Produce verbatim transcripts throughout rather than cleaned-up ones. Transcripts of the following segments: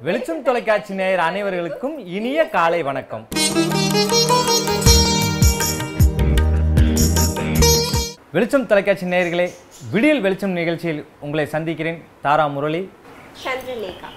வெளிச்சம் தொலைக்காட்சி நேயர் அனைவர்களுக்கும் இனிய காலை வணக்கம். வெளிச்சம் தொலைக்காட்சி நேயர்களே, விடியல் வெளிச்சம் நிகழ்ச்சியில் உங்களை சந்திக்கிறேன். தாரா முரளி, சந்திரலேகா.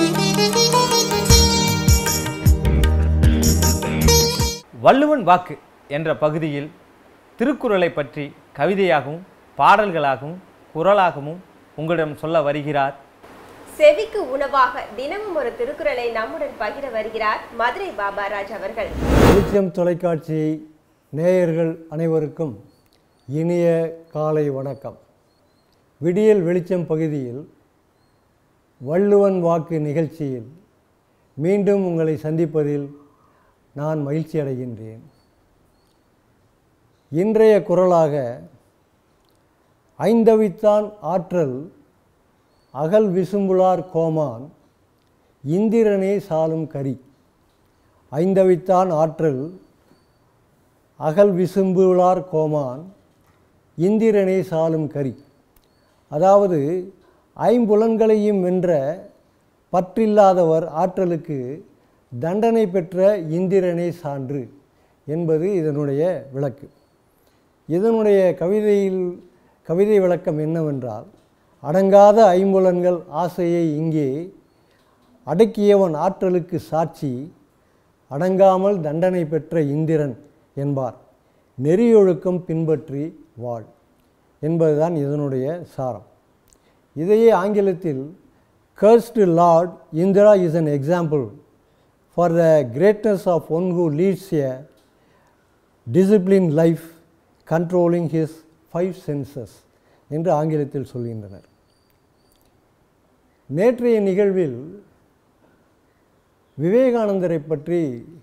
வள்ளுவன் வாக்கு என்ற பகுதியில் திருக்குறளை பற்றி கவிதையாகவும் பாடல்களாகவும் குறளாகவும் உங்களிடம் சொல்ல வருகிறார். செவிக்கு உணவாக தினமும் ஒரு திருக்குறளை நம்முடன் பகிர வருகிறார் மதுரை பாபாராஜ் அவர்கள். வெளிச்சம் தொலைக்காட்சி நேயர்கள் அனைவருக்கும் இனிய காலை வணக்கம். விடியல் வெளிச்சம் பகுதியில் வள்ளுவன் வாக்கு நிகழ்ச்சியில் மீண்டும் உங்களை சந்திப்பதில் நான் மகிழ்ச்சி அடைகின்றேன். இன்றைய குறளாக ஐந்தவித்தான் ஆற்றல் அகல் விசும்புளார் கோமான் இந்திரனே சாலும் கரி. ஐந்தவித்தான் ஆற்றல் அகல் விசும்புளார் கோமான் இந்திரனே சாலும் கரி. அதாவது ஐம்புலன்களையும் வென்ற பற்றில்லாதவர் ஆற்றலுக்கு தண்டனை பெற்ற இந்திரனே சான்று என்பது இதனுடைய விளக்கு. இதனுடைய கவிதையில் கவிதை விளக்கம் என்னவென்றால், அடங்காத ஐம்புலன்கள் ஆசையை இங்கே அடக்கியவன் ஆற்றலுக்கு சாட்சி அடங்காமல் தண்டனை பெற்ற இந்திரன் என்பார். நெறியொழுக்கம் பின்பற்றி வாழ் என்பதுதான் இதனுடைய சாரம். இதையே ஆங்கிலத்தில் cursed Lord Indra is an example for the greatness of one who leads a disciplined life controlling his five senses என்று ஆங்கிலத்தில் சொல்கின்றனர். நேற்றைய நிகழ்வில் விவேகானந்தரை பற்றி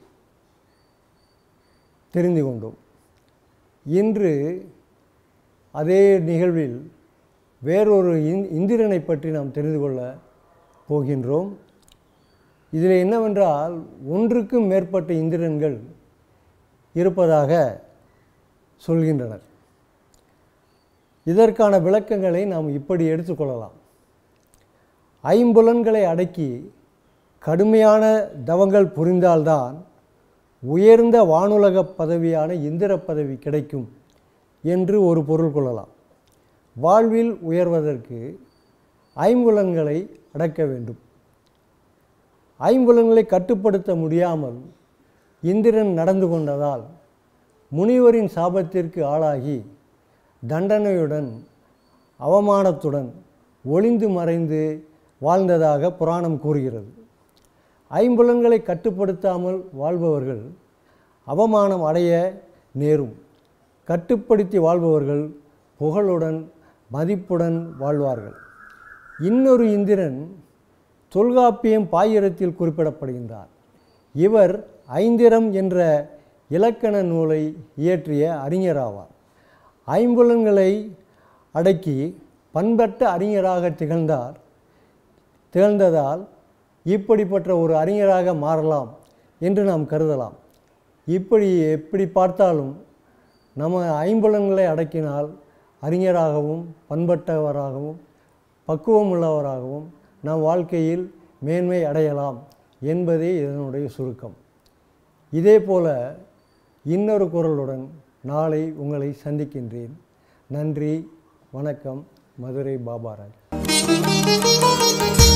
தெரிந்து கொண்டோம். இன்று அதே நிகழ்வில் வேறொரு இந்திரனை பற்றி நாம் தெரிந்து கொள்ள போகின்றோம். இதில் என்னவென்றால், ஒன்றுக்கும் மேற்பட்ட இந்திரன்கள் இருப்பதாக சொல்கின்றனர். இதற்கான விளக்கங்களை நாம் இப்படி எடுத்துக்கொள்ளலாம். ஐம்புலன்களை அடக்கி கடுமையான தவங்கள் புரிந்தால்தான் உயர்ந்த வானுலக பதவியான இந்திர பதவி கிடைக்கும் என்று ஒரு பொருள் கொள்ளலாம். வாழ்வில் உயர்வதற்கு ஐம்புலன்களை அடக்க வேண்டும். ஐம்புலன்களை கட்டுப்படுத்த முடியாமல் இந்திரன் நடந்து கொண்டதால் முனிவரின் சாபத்திற்கு ஆளாகி தண்டனையுடன் அவமானத்துடன் ஒளிந்து மறைந்து வாழ்ந்ததாக புராணம் கூறுகிறது. ஐம்புலன்களை கட்டுப்படுத்தாமல் வாழ்பவர்கள் அவமானம் அடைய நேரும். கட்டுப்படுத்தி வாழ்பவர்கள் புகழுடன் மதிப்புடன் வாழ்வார்கள். இன்னொரு இந்திரன் தொல்காப்பியம் பாயிரத்தில் குறிப்பிடப்படுகின்றார். இவர் ஐந்திரம் என்ற இலக்கண நூலை இயற்றிய அறிஞராவார். ஐம்புலன்களை அடக்கி பண்பட்ட அறிஞராக திகழ்ந்தார் திகழ்ந்ததால் இப்படிப்பட்ட ஒரு அறிஞராக மாறலாம் என்று நாம் கருதலாம். இப்படி எப்படி பார்த்தாலும் நம்ம ஐம்புலன்களை அடக்கினால் அறிஞராகவும் பண்பட்டவராகவும் பக்குவம் உள்ளவராகவும் நம் வாழ்க்கையில் மேன்மை அடையலாம் என்பதே இதனுடைய சுருக்கம். இதே போல இன்னொரு குறளுடன் நாளை உங்களை சந்திக்கின்றேன். நன்றி, வணக்கம். மதுரை பாபாராஜ்.